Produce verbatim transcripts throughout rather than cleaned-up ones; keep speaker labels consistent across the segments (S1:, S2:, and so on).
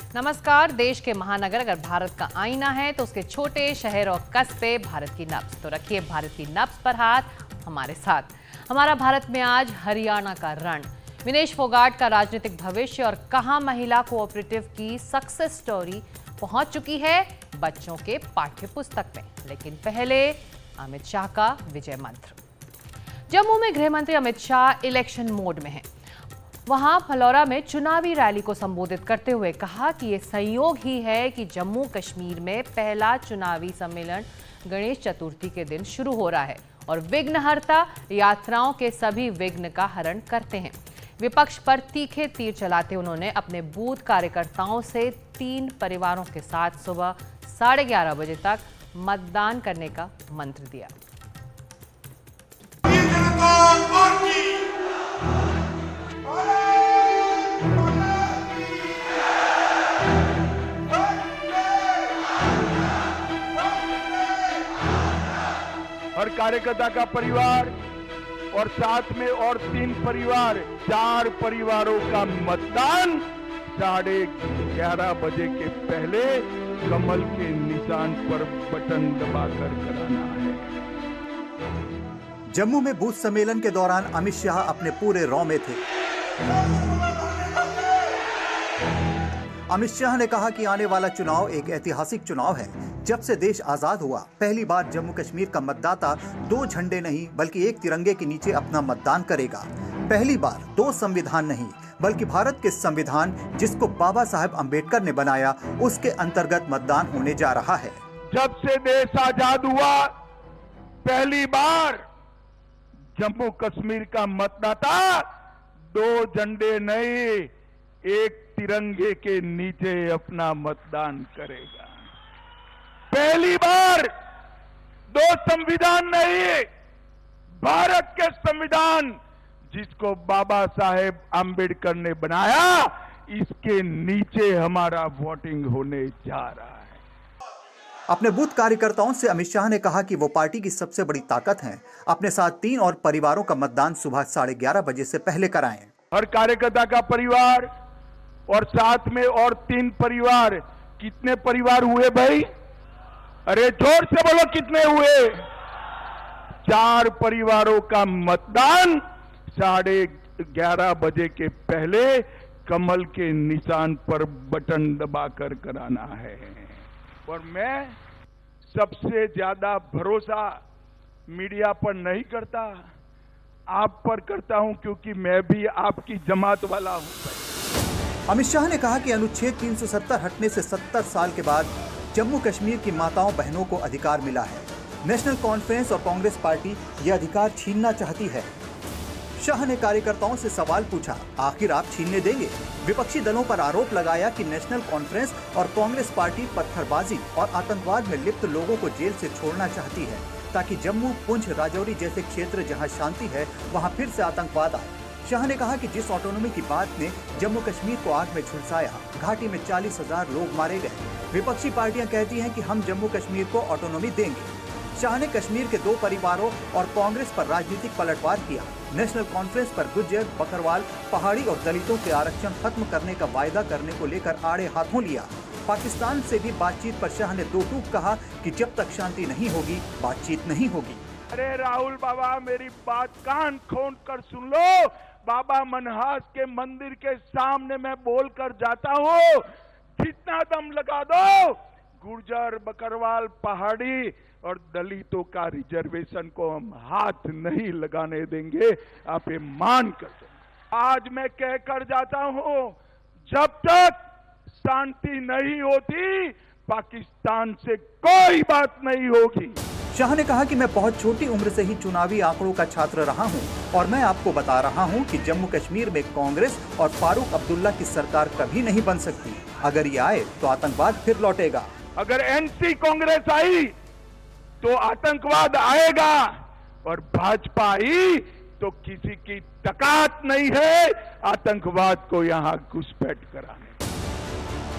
S1: नमस्कार। देश के महानगर अगर भारत का आईना है तो उसके छोटे शहर और कस्बे भारत की नब्ज। तो रखिए भारत की नब्ज पर हाथ हमारे साथ। हमारा भारत में आज हरियाणा का रण, विनेश फोगाट का राजनीतिक भविष्य और कहां महिला कोऑपरेटिव की सक्सेस स्टोरी पहुंच चुकी है बच्चों के पाठ्य पुस्तक में। लेकिन पहले अमित शाह का विजय मंत्र। जम्मू में गृह मंत्री अमित शाह इलेक्शन मोड में हैं। वहां फलौरा में चुनावी रैली को संबोधित करते हुए कहा कि यह संयोग ही है कि जम्मू कश्मीर में पहला चुनावी सम्मेलन गणेश चतुर्थी के दिन शुरू हो रहा है और विघ्नहर्ता यात्राओं के सभी विघ्न का हरण करते हैं। विपक्ष पर तीखे तीर चलाते उन्होंने अपने बूथ कार्यकर्ताओं से तीन परिवारों के साथ सुबह साढ़े ग्यारह बजे तक मतदान करने का मंत्र दिया।
S2: हर कार्यकर्ता का परिवार और साथ में और तीन परिवार, चार परिवारों का मतदान साढ़े ग्यारह बजे के पहले कमल के निशान पर बटन दबाकर कराना है।
S3: जम्मू में बूथ सम्मेलन के दौरान अमित शाह अपने पूरे रौ में थे। अमित शाह ने कहा कि आने वाला चुनाव एक ऐतिहासिक चुनाव है। जब से देश आजाद हुआ पहली बार जम्मू कश्मीर का मतदाता दो झंडे नहीं बल्कि एक तिरंगे के नीचे अपना मतदान करेगा। पहली बार दो संविधान नहीं बल्कि भारत के संविधान जिसको बाबा साहेब अंबेडकर ने बनाया उसके अंतर्गत मतदान होने जा रहा है।
S2: जब से देश आजाद हुआ पहली बार जम्मू कश्मीर का मतदाता दो झंडे नहीं एक तिरंगे के नीचे अपना मतदान करेगा। पहली बार दो संविधान नहीं, भारत के संविधान जिसको बाबा साहेब आम्बेडकर ने बनाया इसके नीचे हमारा वोटिंग होने जा रहा है।
S3: अपने बूथ कार्यकर्ताओं से अमित शाह ने कहा कि वो पार्टी की सबसे बड़ी ताकत हैं। अपने साथ तीन और परिवारों का मतदान सुबह साढ़े ग्यारह बजे से पहले कराएं।
S2: हर कार्यकर्ता का परिवार और साथ में और तीन परिवार, कितने परिवार हुए भाई? अरे जोर से बोलो कितने हुए? चार परिवारों का मतदान साढ़े ग्यारह बजे के पहले कमल के निशान पर बटन दबाकर कराना है। और मैं सबसे ज्यादा भरोसा मीडिया पर नहीं करता, आप पर करता हूं क्योंकि मैं भी आपकी जमात वाला हूं।
S3: अमित शाह ने कहा कि अनुच्छेद तीन सौ सत्तर हटने से सत्तर साल के बाद जम्मू कश्मीर की माताओं बहनों को अधिकार मिला है। नेशनल कॉन्फ्रेंस और कांग्रेस पार्टी ये अधिकार छीनना चाहती है। शाह ने कार्यकर्ताओं से सवाल पूछा, आखिर आप छीनने देंगे? विपक्षी दलों पर आरोप लगाया कि नेशनल कॉन्फ्रेंस और कांग्रेस पार्टी पत्थरबाजी और आतंकवाद में लिप्त लोगों को जेल से छोड़ना चाहती है ताकि जम्मू, पुंछ, राजौरी जैसे क्षेत्र जहां शांति है वहां फिर से आतंकवाद आए। शाह ने कहा कि जिस ऑटोनॉमी की बात ने जम्मू कश्मीर को आग में झुलसाया, घाटी में चालीस हजार लोग मारे गए। विपक्षी पार्टियां कहती हैं कि हम जम्मू कश्मीर को ऑटोनॉमी देंगे। शाह ने कश्मीर के दो परिवारों और कांग्रेस पर राजनीतिक पलटवार किया। नेशनल कॉन्फ्रेंस पर गुज्जर, बकरवाल, पहाड़ी और दलितों के आरक्षण खत्म करने का वायदा करने को लेकर आड़े हाथों लिया। पाकिस्तान से भी बातचीत पर शाह ने दो टूक कहा कि जब तक शांति नहीं होगी बातचीत नहीं होगी।
S2: अरे राहुल बाबा, मेरी बात कान खोल कर सुन लो। बाबा मनहास के मंदिर के सामने मैं बोलकर जाता हूँ, जितना दम लगा दो गुर्जर, बकरवाल, पहाड़ी और दलितों का रिजर्वेशन को हम हाथ नहीं लगाने देंगे। आप ये मान कर दो। आज मैं कहकर जाता हूँ, जब तक शांति नहीं होती पाकिस्तान से कोई बात नहीं होगी।
S3: शाह ने कहा कि मैं बहुत छोटी उम्र से ही चुनावी आंकड़ों का छात्र रहा हूं और मैं आपको बता रहा हूं कि जम्मू कश्मीर में कांग्रेस और फारूक अब्दुल्ला की सरकार कभी नहीं बन सकती। अगर ये आए तो आतंकवाद फिर लौटेगा।
S2: अगर एनसी कांग्रेस आई तो आतंकवाद आएगा और भाजपा आई तो किसी की ताकत नहीं है आतंकवाद को यहाँ घुसपैठ कराने।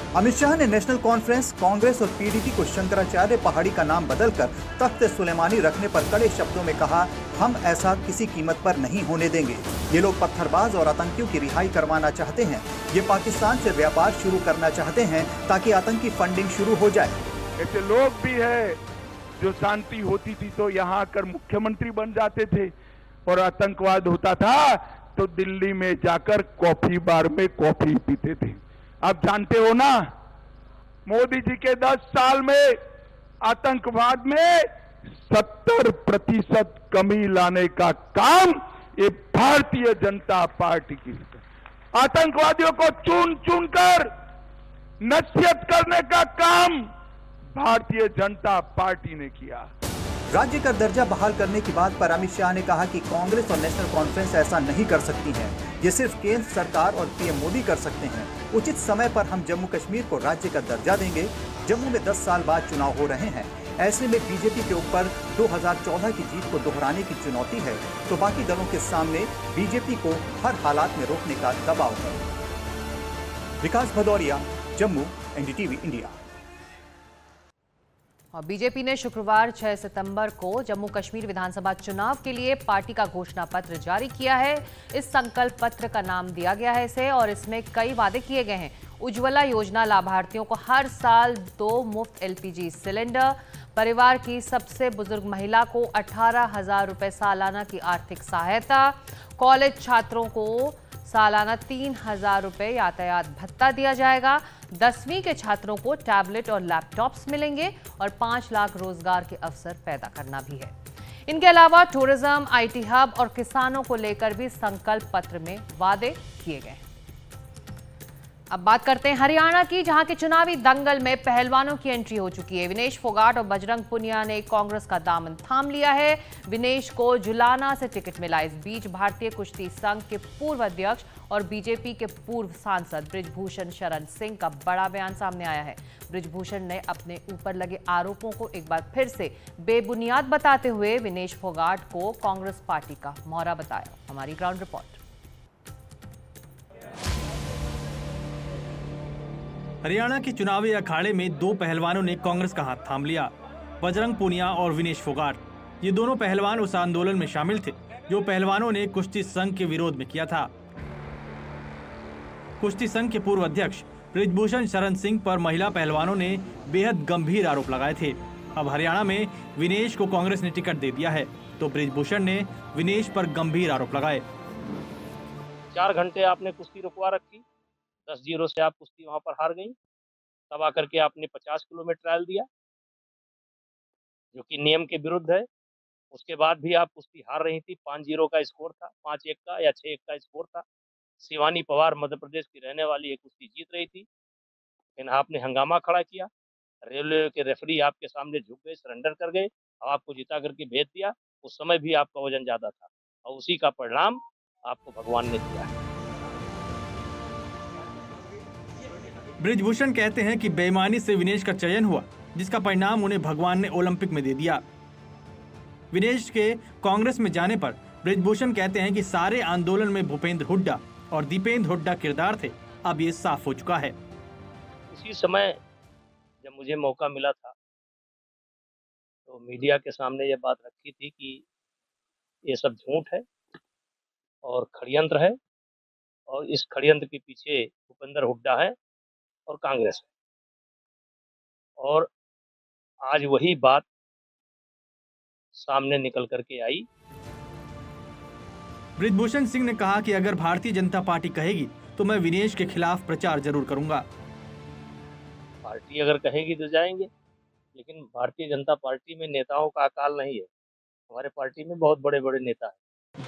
S3: अमित शाह ने नेशनल कॉन्फ्रेंस, कांग्रेस और पीडीपी को शंकराचार्य पहाड़ी का नाम बदलकर तख्त सुलेमानी रखने पर कड़े शब्दों में कहा, हम ऐसा किसी कीमत पर नहीं होने देंगे। ये लोग पत्थरबाज और आतंकियों की रिहाई करवाना चाहते हैं। ये पाकिस्तान से व्यापार शुरू करना चाहते हैं ताकि आतंकी फंडिंग शुरू हो जाए।
S2: ऐसे लोग भी है जो शांति होती थी तो यहाँ आकर मुख्यमंत्री बन जाते थे, और आतंकवाद होता था तो दिल्ली में जाकर कॉफी बार में कॉफी पीते थे। आप जानते हो ना, मोदी जी के दस साल में आतंकवाद में सत्तर प्रतिशत कमी लाने का काम ये भारतीय जनता पार्टी की। आतंकवादियों को चुन चुन कर नसीहत करने का काम भारतीय जनता पार्टी ने किया।
S3: राज्य का दर्जा बहाल करने की बात पर अमित शाह ने कहा कि कांग्रेस और नेशनल कॉन्फ्रेंस ऐसा नहीं कर सकती हैं। ये सिर्फ केंद्र सरकार और पीएम मोदी कर सकते हैं। उचित समय पर हम जम्मू कश्मीर को राज्य का दर्जा देंगे। जम्मू में दस साल बाद चुनाव हो रहे हैं। ऐसे में बीजेपी के ऊपर दो हज़ार चौदह की जीत को दोहराने की चुनौती है, तो बाकी दलों के सामने बीजेपी को हर हालात में रोकने का दबाव है। Vikas Bhadauria, Jammu, NDTV India.
S1: और बीजेपी ने शुक्रवार छह सितंबर को जम्मू कश्मीर विधानसभा चुनाव के लिए पार्टी का घोषणा पत्र जारी किया है। इस संकल्प पत्र का नाम दिया गया है इसे, और इसमें कई वादे किए गए हैं। उज्ज्वला योजना लाभार्थियों को हर साल दो मुफ्त एलपीजी सिलेंडर, परिवार की सबसे बुजुर्ग महिला को अठारह हजार रुपए सालाना की आर्थिक सहायता, कॉलेज छात्रों को सालाना तीन हजार रुपए यातायात भत्ता दिया जाएगा, दसवीं के छात्रों को टैबलेट और लैपटॉप्स मिलेंगे, और पांच लाख रोजगार के अवसर पैदा करना भी है। इनके अलावा टूरिज्म, आईटी हब और किसानों को लेकर भी संकल्प पत्र में वादे किए गए। अब बात करते हैं हरियाणा की, जहां के चुनावी दंगल में पहलवानों की एंट्री हो चुकी है। विनेश फोगाट और बजरंग पुनिया ने कांग्रेस का दामन थाम लिया है। विनेश को जुलाना से टिकट मिला। इस बीच भारतीय कुश्ती संघ के पूर्व अध्यक्ष और बीजेपी के पूर्व सांसद बृजभूषण शरण सिंह का बड़ा बयान सामने आया है। बृजभूषण ने अपने ऊपर लगे आरोपों को एक बार फिर से बेबुनियाद बताते हुए विनेश फोगाट को कांग्रेस पार्टी का मोहरा बताया। हमारी ग्राउंड रिपोर्ट।
S4: हरियाणा के चुनावी अखाड़े में दो पहलवानों ने कांग्रेस का हाथ थाम लिया, बजरंग पुनिया और विनेश फोगाट। ये दोनों पहलवान उस आंदोलन में शामिल थे जो पहलवानों ने कुश्ती संघ के विरोध में किया था। कुश्ती संघ के पूर्व अध्यक्ष बृजभूषण शरण सिंह पर महिला पहलवानों ने बेहद गंभीर आरोप लगाए थे। अब हरियाणा में विनेश को कांग्रेस ने टिकट दे दिया है, तो बृजभूषण ने विनेश पर गंभीर आरोप लगाए।
S5: चार घंटे आपने कुश्ती रुकवा रखी, दस जीरो से आप कुश्ती वहां पर हार गई। तब आकर के आपने पचास किलो में ट्रायल दिया, जो कि नियम के विरुद्ध है। उसके बाद भी आप कुश्ती हार रही थी। पाँच जीरो का स्कोर था, पाँच एक का या छः एक का स्कोर था। शिवानी पवार मध्य प्रदेश की रहने वाली एक कुश्ती जीत रही थी, लेकिन आपने हंगामा खड़ा किया। रेलवे के रेफरी आपके सामने झुक गए, सरेंडर कर गए, और आपको जिता करके भेज दिया। उस समय भी आपका वजन ज्यादा था, और उसी का परिणाम आपको भगवान ने दिया है।
S4: बृजभूषण कहते हैं कि बेईमानी से विनेश का चयन हुआ, जिसका परिणाम उन्हें भगवान ने ओलंपिक में दे दिया। विनेश के कांग्रेस में जाने पर बृजभूषण कहते हैं कि सारे आंदोलन में भूपेंद्र हुड्डा और दीपेंद्र हुड्डा किरदार थे। अब ये साफ हो चुका है।
S5: उसी समय जब मुझे मौका मिला था तो मीडिया के सामने ये बात रखी थी कि ये सब झूठ है और षड्यंत्र है, और इस षड्यंत्र के पीछे भूपेंद्र हुड्डा है और कांग्रेस है। और आज वही बात सामने निकल करके आई।
S4: बृजभूषण सिंह ने कहा कि अगर भारतीय जनता पार्टी कहेगी तो मैं विनेश के खिलाफ प्रचार जरूर करूंगा।
S5: पार्टी अगर कहेगी तो जाएंगे, लेकिन भारतीय जनता पार्टी में नेताओं का अकाल नहीं है। हमारे पार्टी में बहुत बड़े बड़े नेता हैं।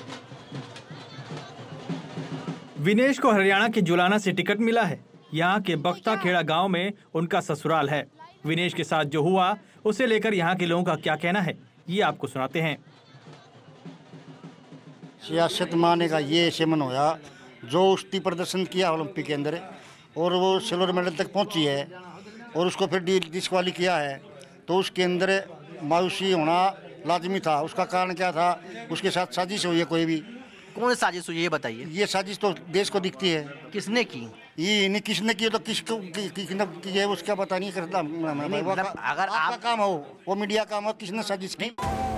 S4: विनेश को हरियाणा के जुलाना से टिकट मिला है। यहाँ के बख्ता खेड़ा गांव में उनका ससुराल है। विनेश के साथ जो हुआ उसे लेकर यहाँ के लोगों का क्या कहना है, ये आपको सुनाते हैं।
S6: सियासत माने का ये सेमन होया जो उसकी प्रदर्शन किया ओलंपिक के अंदर, और वो सिल्वर मेडल तक पहुंची है, और उसको फिर डिस्क्वाली किया है, तो उसके अंदर मायूसी होना लाजमी था। उसका कारण क्या था? उसके साथ साजिश हुई है। कोई भी
S7: कौन साजिश हुई ये बताइए।
S6: ये साजिश तो देश को दिखती है।
S7: किसने की?
S6: ये नहीं किसने किया तो किसको कि- किसने की है उसका पता नहीं करता।
S7: नहीं,
S6: वो
S7: मतलब
S6: का-
S7: अगर
S6: आपका
S7: आप-
S6: काम हो, वो मीडिया काम हो, किसने साजिश की।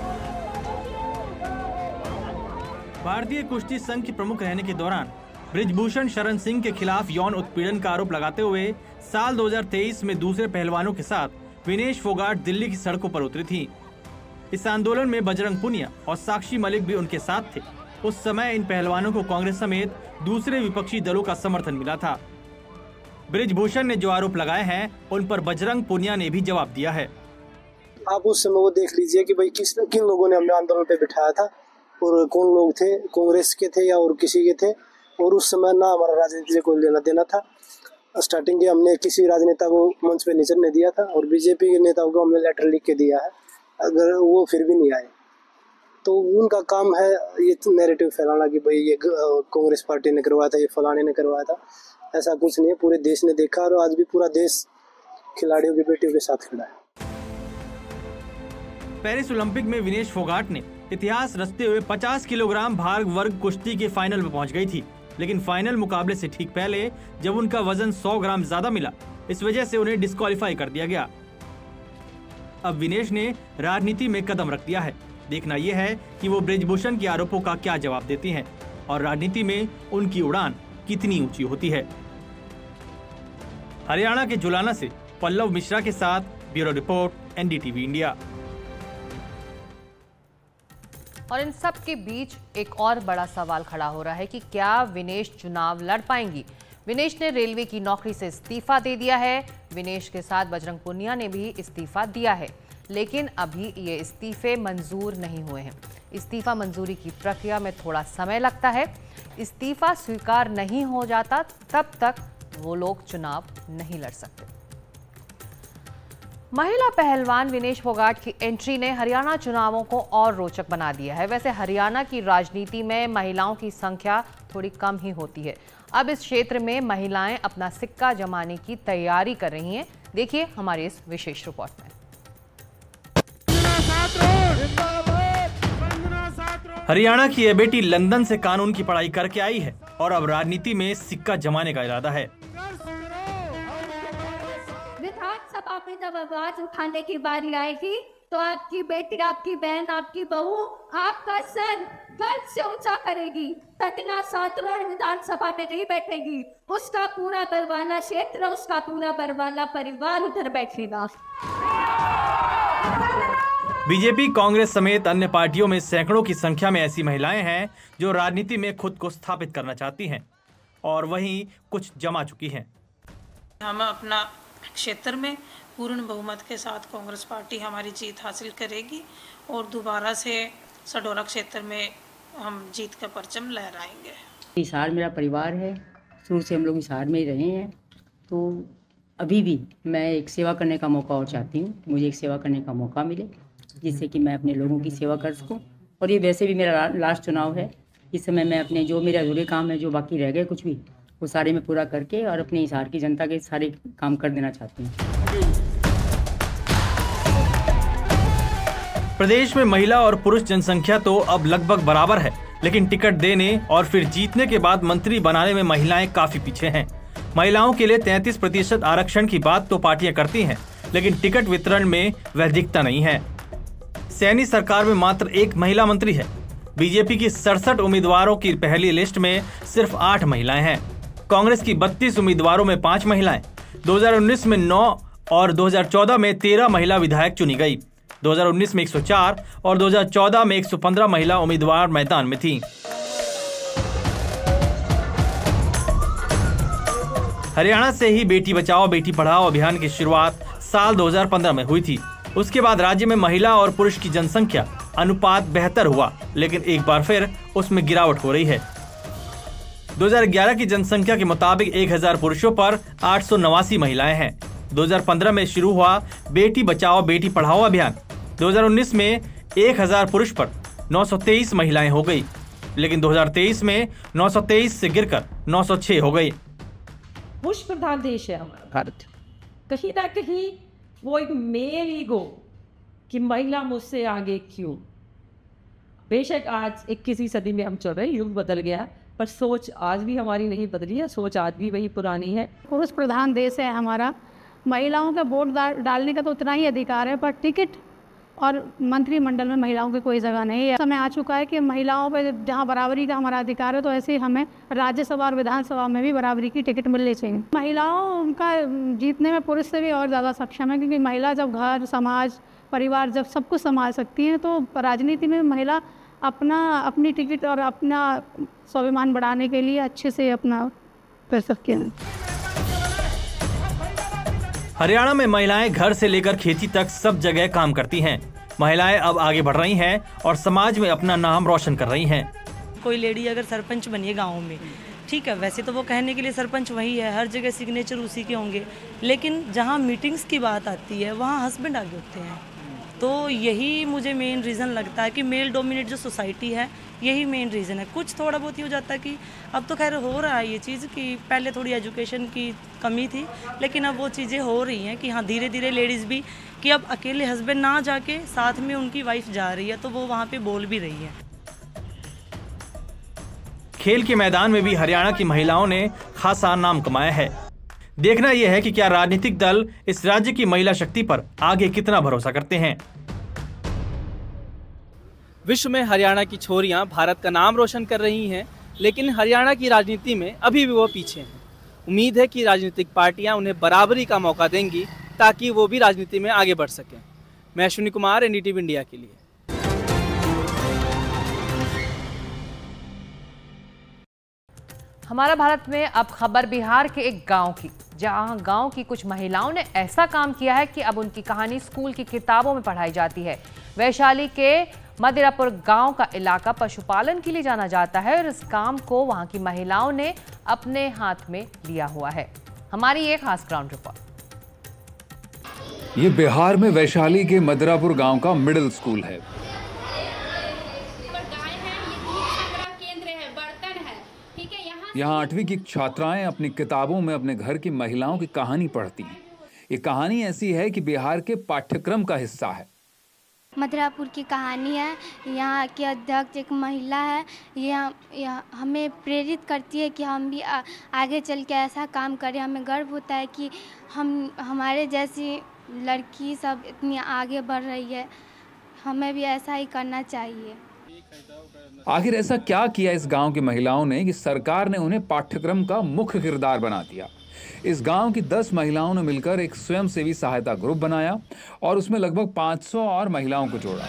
S4: भारतीय कुश्ती संघ के प्रमुख रहने के दौरान बृजभूषण शरण सिंह के खिलाफ यौन उत्पीड़न का आरोप लगाते हुए साल दो हज़ार तेईस में दूसरे पहलवानों के साथ विनेश फोगाट दिल्ली की सड़कों पर उतरी थी। इस आंदोलन में बजरंग पुनिया और साक्षी मलिक भी उनके साथ थे। उस समय इन पहलवानों को कांग्रेस समेत दूसरे विपक्षी दलों का समर्थन मिला था। बृजभूषण ने जो आरोप लगाए हैं उन पर बजरंग पुनिया ने भी जवाब दिया है।
S8: आप उस समय वो देख लीजिए कि भाई किस किन लोगों ने हमें आंदोलन पे बिठाया था और कौन लोग थे, कांग्रेस के थे या और किसी के थे। और उस समय ना हमारा राजनीति से कोई लेना देना था। स्टार्टिंग के हमने किसी राजनेता को मंच पे नहीं चढ़ने दिया था और बीजेपी के नेताओं को हमने लेटर लिख के दिया है, अगर वो फिर भी नहीं आए तो उनका काम है ये नैरेटिव फैलाना कि भाई ये कांग्रेस पार्टी ने करवाया था, ये फलाने ने करवाया था। ऐसा कुछ नहीं है, पूरे देश ने देखा और आज भी पूरा देश खिलाड़ियों की बेटियों के साथ खड़ा है।
S4: पेरिस ओलंपिक में विनेश फोगाट ने इतिहास रचते हुए पचास किलोग्राम भार वर्ग कुश्ती के फाइनल में पहुंच गई थी, लेकिन फाइनल मुकाबले से ठीक पहले जब उनका वजन सौ ग्राम ज्यादा मिला, इस वजह से उन्हें डिस्क्वालीफाई कर दिया गया। अब विनेश ने राजनीति में कदम रख दिया है। देखना यह है कि वो बृजभूषण के आरोपों का क्या जवाब देती हैं और राजनीति में उनकी उड़ान कितनी ऊंची होती है। हरियाणा के जुलाना से पल्लव मिश्रा के साथ ब्यूरो रिपोर्ट, एनडीटीवी इंडिया।
S1: और इन सब के बीच एक और बड़ा सवाल खड़ा हो रहा है कि क्या विनेश चुनाव लड़ पाएंगी। विनेश ने रेलवे की नौकरी से इस्तीफा दे दिया है। विनेश के साथ बजरंग पुनिया ने भी इस्तीफा दिया है, लेकिन अभी ये इस्तीफे मंजूर नहीं हुए हैं। इस्तीफा मंजूरी की प्रक्रिया में थोड़ा समय लगता है। इस्तीफा स्वीकार नहीं हो जाता तब तक वो लोग चुनाव नहीं लड़ सकते। महिला पहलवान विनेश फोगाट की एंट्री ने हरियाणा चुनावों को और रोचक बना दिया है। वैसे हरियाणा की राजनीति में महिलाओं की संख्या थोड़ी कम ही होती है। अब इस क्षेत्र में महिलाएं अपना सिक्का जमाने की तैयारी कर रही हैं। देखिए हमारी इस विशेष रिपोर्ट में।
S4: हरियाणा की यह बेटी लंदन से कानून की पढ़ाई करके आई है और अब राजनीति में सिक्का जमाने का इरादा है।
S9: विधानसभा में जब आवाज उठाने की बारी आएगी तो आपकी बेटी, आपकी बहन, आपकी बहू आपका सर गर्व से ऊंचा करेगी। तटना सातवां विधानसभा में नहीं बैठेगी, उसका पूरा बरवाला क्षेत्र, उसका पूरा बरवाला परिवार उधर बैठेगा।
S4: बीजेपी, कांग्रेस समेत अन्य पार्टियों में सैकड़ों की संख्या में ऐसी महिलाएं हैं जो राजनीति में खुद को स्थापित करना चाहती हैं और वहीं कुछ जमा चुकी हैं।
S10: हम अपना क्षेत्र में पूर्ण बहुमत के साथ कांग्रेस पार्टी हमारी जीत हासिल करेगी और दोबारा से सडोरा क्षेत्र में हम जीत का परचम लहराएंगे।
S11: हिसार मेरा परिवार है, शुरू से हम लोग हिसार में ही रहे हैं, तो अभी भी मैं एक सेवा करने का मौका और चाहती हूँ। मुझे एक सेवा करने का मौका मिले जिससे कि मैं अपने लोगों की सेवा कर सकूं। और ये वैसे भी मेरा लास्ट चुनाव है। इस समय मैं अपने जो मेरे अधूरे काम है, जो बाकी रह गए कुछ भी, वो सारे मैं पूरा करके और अपने हिसार की जनता के सारे काम कर देना चाहती हूँ।
S4: प्रदेश में महिला और पुरुष जनसंख्या तो अब लगभग बराबर है, लेकिन टिकट देने और फिर जीतने के बाद मंत्री बनाने में महिलाएं काफी पीछे हैं। महिलाओं के लिए तैंतीस प्रतिशत आरक्षण की बात तो पार्टियां करती हैं, लेकिन टिकट वितरण में वह दिखता नहीं है। सैनी सरकार में मात्र एक महिला मंत्री है। बीजेपी की सड़सठ उम्मीदवारों की पहली लिस्ट में सिर्फ आठ महिलाएं हैं। कांग्रेस की बत्तीस उम्मीदवारों में पांच महिलाएं। दो हज़ार उन्नीस में नौ और दो हज़ार चौदह में तेरह महिला विधायक चुनी गई। दो हज़ार उन्नीस में एक सौ चार और दो हज़ार चौदह में एक सौ पंद्रह महिला उम्मीदवार मैदान में थीं। हरियाणा से ही बेटी बचाओ बेटी पढ़ाओ अभियान की शुरुआत साल दो हज़ार पंद्रह में हुई थी। उसके बाद राज्य में महिला और पुरुष की जनसंख्या अनुपात बेहतर हुआ, लेकिन एक बार फिर उसमें गिरावट हो रही है। दो हज़ार ग्यारह की जनसंख्या के मुताबिक एक हज़ार पुरुषों पर आठ सौ नवासी महिलाएं हैं। दो हज़ार पंद्रह में शुरू हुआ बेटी बचाओ बेटी पढ़ाओ अभियान। दो हज़ार उन्नीस में एक हज़ार पुरुष पर नौ सौ तेईस महिलाएं हो गई, लेकिन दो हज़ार तेईस में नौ सौ तेईस से गिरकर नौ सौ छह हो गई।
S12: पुरुष प्रधान देश है हमारा भारत। कहीं ना कहीं वो एक मेल ईगो कि महिला मुझसे आगे क्यों। बेशक आज इक्कीसवीं सदी में हम चल रहे, युग बदल गया, पर सोच आज भी हमारी नहीं बदली है, सोच आज भी वही पुरानी है।
S7: पुरुष प्रधान देश है हमारा, महिलाओं का वोट डालने का तो उतना ही अधिकार है, पर टिकट और मंत्रिमंडल में महिलाओं की कोई जगह नहीं है। समय आ चुका है कि महिलाओं पर जहां बराबरी का हमारा अधिकार है, तो ऐसे ही हमें राज्यसभा और विधानसभा में भी बराबरी की टिकट मिलनी चाहिए। महिलाओं का जीतने में पुरुष से भी और ज़्यादा सक्षम है, क्योंकि महिला जब घर, समाज, परिवार जब सब कुछ संभाल सकती हैं, तो राजनीति में महिला अपना अपनी टिकट और अपना स्वाभिमान बढ़ाने के लिए अच्छे से अपना कर सकती हैं।
S4: हरियाणा में महिलाएं घर से लेकर खेती तक सब जगह काम करती हैं। महिलाएं अब आगे बढ़ रही हैं और समाज में अपना नाम रोशन कर रही हैं।
S13: कोई लेडी अगर सरपंच बनिए गांव में, ठीक है, वैसे तो वो कहने के लिए सरपंच वही है, हर जगह सिग्नेचर उसी के होंगे, लेकिन जहां मीटिंग्स की बात आती है वहां हस्बैंड आगे होते हैं। तो यही मुझे मेन रीज़न लगता है कि मेल डोमिनेट जो सोसाइटी है, यही मेन रीज़न है। कुछ थोड़ा बहुत ही हो जाता है कि अब तो खैर हो रहा है ये चीज़ कि पहले थोड़ी एजुकेशन की कमी थी, लेकिन अब वो चीज़ें हो रही हैं कि हाँ धीरे धीरे लेडीज़ भी कि अब अकेले हस्बैंड ना जाके साथ में उनकी वाइफ जा रही है, तो वो वहाँ पे बोल भी रही है।
S4: खेल के मैदान में भी हरियाणा की महिलाओं ने खासा नाम कमाया है। देखना यह है कि क्या राजनीतिक दल इस राज्य की महिला शक्ति पर आगे कितना भरोसा करते हैं।
S14: विश्व में हरियाणा की छोरियां भारत का नाम रोशन कर रही हैं, लेकिन हरियाणा की राजनीति में अभी भी वो पीछे हैं। उम्मीद है कि राजनीतिक पार्टियां उन्हें बराबरी का मौका देंगी ताकि वो भी राजनीति में आगे बढ़ सकें। मैं अश्विनी कुमार, एनडीटीवी इंडिया के लिए।
S1: हमारा भारत में अब खबर बिहार के एक गांव की, जहां गांव की कुछ महिलाओं ने ऐसा काम किया है कि अब उनकी कहानी स्कूल की किताबों में पढ़ाई जाती है। वैशाली के मदिरापुर गांव का इलाका पशुपालन के लिए जाना जाता है और इस काम को वहां की महिलाओं ने अपने हाथ में लिया हुआ है। हमारी ये खास ग्राउंड रिपोर्ट।
S15: ये बिहार में वैशाली के मदिरापुर गांव का मिडिल स्कूल है। यहाँ आठवीं की छात्राएं अपनी किताबों में अपने घर की महिलाओं की कहानी पढ़ती हैं। ये कहानी ऐसी है कि बिहार के पाठ्यक्रम का हिस्सा है।
S16: मदिरापुर की कहानी है। यहाँ की अध्यक्ष एक महिला है। यह, यह हमें प्रेरित करती है कि हम भी आ, आगे चल के ऐसा काम करें। हमें गर्व होता है कि हम हमारे जैसी लड़की सब इतनी आगे बढ़ रही है, हमें भी ऐसा ही करना चाहिए।
S15: आखिर ऐसा क्या किया इस गांव की महिलाओं ने कि सरकार ने उन्हें पाठ्यक्रम का मुख्य किरदार बना दिया। इस गांव की दस महिलाओं ने मिलकर एक स्वयंसेवी सहायता ग्रुप बनाया और उसमें लगभग पाँच सौ और महिलाओं को जोड़ा।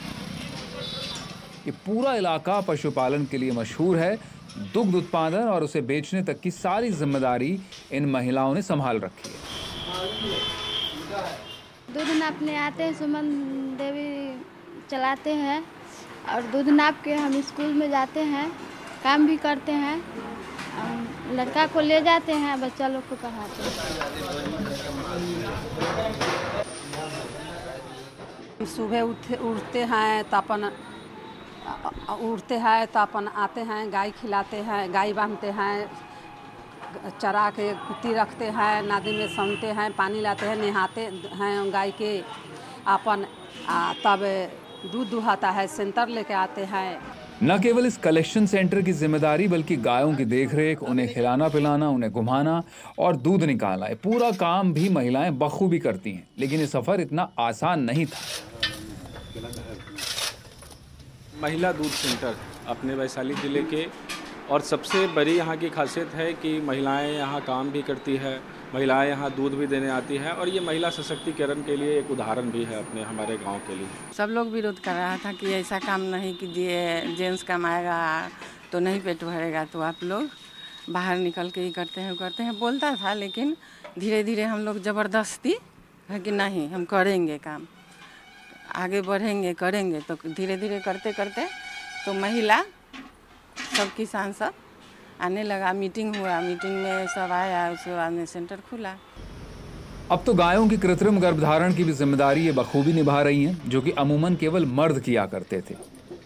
S15: ये पूरा इलाका पशुपालन के लिए मशहूर है। दुग्ध उत्पादन और उसे बेचने तक की सारी जिम्मेदारी इन महिलाओं ने संभाल रखी है।
S16: दूध नापने आते हैं, सुमन देवी चलाते हैं और दूध नाप के हम स्कूल में जाते हैं, काम भी करते हैं, लड़का को ले जाते हैं, बच्चा लोग को पढ़ाते हैं।
S17: सुबह उठते उठते हैं तो अपन उठते हैं तो अपन आते हैं, गाय खिलाते हैं, गाय बांधते हैं, चरा के कुत्ती रखते हैं, नदी में सनते हैं, पानी लाते हैं, नहाते हैं गाय के, अपन तब दूध दुहाता है, सेंटर लेके आते हैं।
S15: न केवल इस कलेक्शन सेंटर की जिम्मेदारी बल्कि गायों की देखरेख, उन्हें खिलाना पिलाना, उन्हें घुमाना और दूध निकालना, ये पूरा काम भी महिलाएं बखूबी करती हैं। लेकिन ये सफर इतना आसान नहीं था।
S18: महिला दूध सेंटर अपने वैशाली जिले के, और सबसे बड़ी यहाँ की खासियत है कि महिलाएं यहाँ काम भी करती है, महिलाएं यहाँ दूध भी देने आती है, और ये महिला सशक्तिकरण के लिए एक उदाहरण भी है अपने हमारे गांव के लिए।
S19: सब लोग विरोध कर रहा था कि ऐसा काम नहीं कि जे जेंट्स कमाएगा तो नहीं पेट भरेगा, तो आप लोग बाहर निकल के ही करते हैं करते हैं बोलता था। लेकिन धीरे धीरे हम लोग ज़बरदस्ती है कि नहीं हम करेंगे काम, आगे बढ़ेंगे, करेंगे। तो धीरे धीरे करते करते तो महिला सब किसान सब आने लगा, मीटिंग हुआ, मीटिंग में सब आया, उसके बाद में सेंटर खुला।
S15: अब तो गायों की कृत्रिम गर्भधारण की भी जिम्मेदारी ये बखूबी निभा रही हैं, जो कि अमूमन केवल मर्द किया करते थे।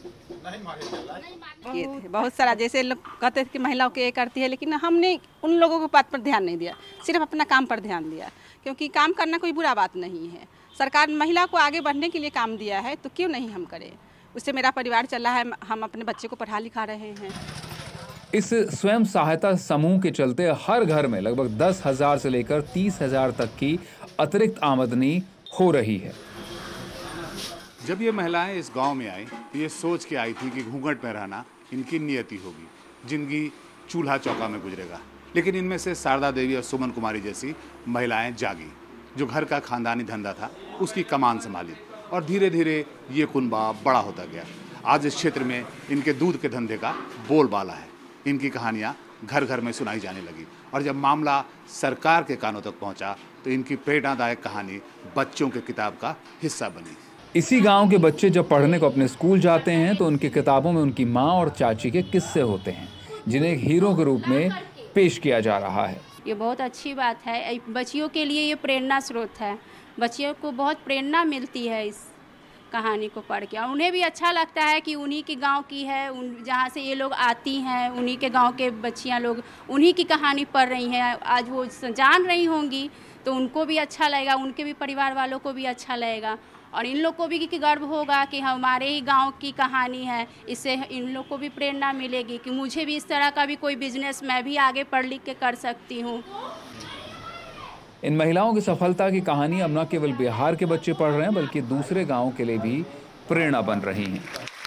S20: बहुत सारा जैसे लोग कहते थे कि महिलाओं के ये करती है, लेकिन हमने उन लोगों की बात पर ध्यान नहीं दिया, सिर्फ अपना काम पर ध्यान दिया, क्योंकि काम करना कोई बुरा बात नहीं है। सरकार महिला को आगे बढ़ने के लिए काम दिया है, तो क्यों नहीं हम करें। उससे मेरा परिवार चला है, हम अपने बच्चे को पढ़ा लिखा रहे हैं।
S15: इस स्वयं सहायता समूह के चलते हर घर में लगभग दस हजार से लेकर तीस हजार तक की अतिरिक्त आमदनी हो रही है।
S21: जब ये महिलाएं इस गांव में आई तो ये सोच के आई थी कि घूंघट में रहना इनकी नियति होगी, जिंदगी चूल्हा चौका में गुजरेगा। लेकिन इनमें से शारदा देवी और सुमन कुमारी जैसी महिलाएं जागी, जो घर का खानदानी धंधा था उसकी कमान संभाली और धीरे धीरे ये कुनबा बड़ा होता गया। आज इस क्षेत्र में इनके दूध के धंधे का बोलबाला है। इनकी कहानियाँ घर घर में सुनाई जाने लगी और जब मामला सरकार के कानों तक पहुँचा तो इनकी प्रेरणादायक कहानी बच्चों के किताब का हिस्सा बनी।
S15: इसी गांव के बच्चे जब पढ़ने को अपने स्कूल जाते हैं तो उनकी किताबों में उनकी माँ और चाची के किस्से होते हैं, जिन्हें एक हीरो के रूप में पेश किया जा रहा है।
S22: ये बहुत अच्छी बात है, बच्चियों के लिए ये प्रेरणा स्रोत है। बच्चियों को बहुत प्रेरणा मिलती है इस कहानी को पढ़ के और उन्हें भी अच्छा लगता है कि उन्हीं के गांव की है, उन जहाँ से ये लोग आती हैं, उन्हीं के गांव के बच्चियाँ लोग उन्हीं की कहानी पढ़ रही हैं। आज वो जान रही होंगी तो उनको भी अच्छा लगेगा, उनके भी परिवार वालों को भी अच्छा लगेगा और इन लोग को भी कि गर्व होगा कि हमारे ही गांव की कहानी है। इससे इन लोग को भी प्रेरणा मिलेगी कि मुझे भी इस तरह का भी कोई बिजनेस मैं भी आगे पढ़ लिख के कर सकती हूँ।
S15: इन महिलाओं की सफलता की कहानी अब न केवल बिहार के बच्चे पढ़ रहे हैं बल्कि दूसरे गांवों के लिए भी प्रेरणा बन रही हैं।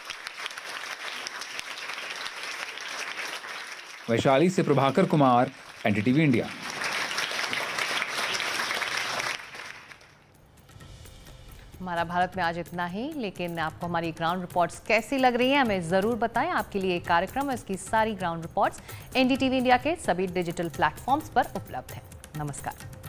S15: वैशाली से प्रभाकर कुमार, एनडीटीवी इंडिया।
S1: हमारा भारत में आज इतना ही, लेकिन आपको हमारी ग्राउंड रिपोर्ट्स कैसी लग रही हैं हमें ज़रूर बताएं। आपके लिए एक कार्यक्रम है, इसकी सारी ग्राउंड रिपोर्ट्स एनडीटीवी इंडिया के सभी डिजिटल प्लेटफॉर्म्स पर उपलब्ध है। नमस्कार।